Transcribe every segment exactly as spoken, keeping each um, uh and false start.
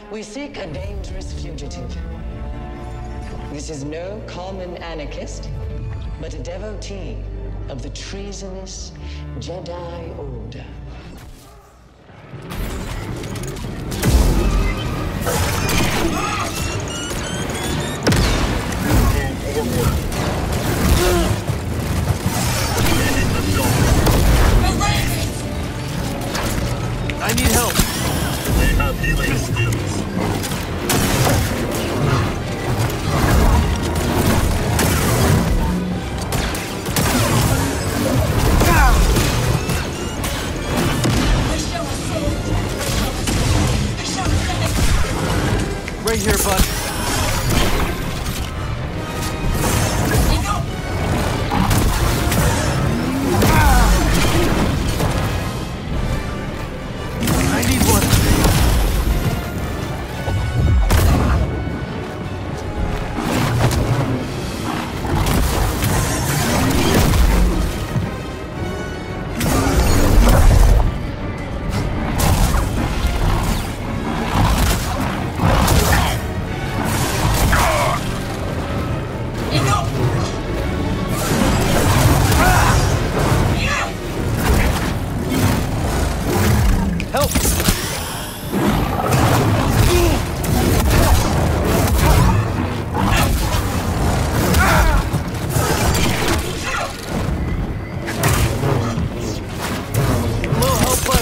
We seek a dangerous fugitive. This is no common anarchist, but a devotee of the treasonous Jedi Order. I need help. They have healing skills. Right here, bud. I need one. Help! Little help, bud.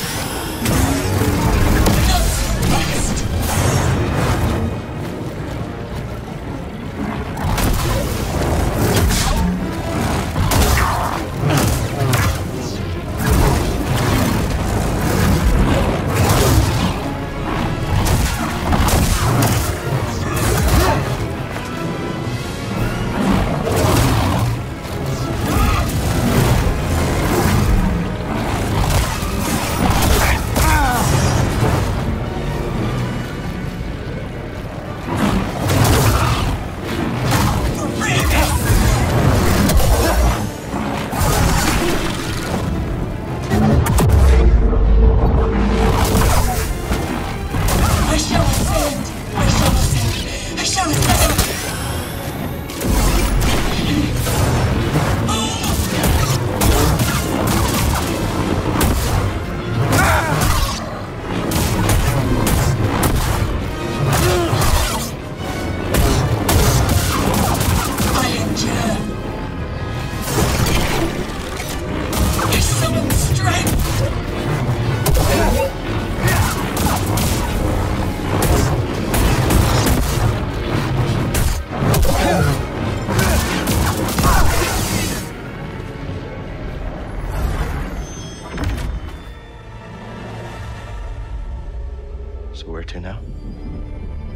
So where to now?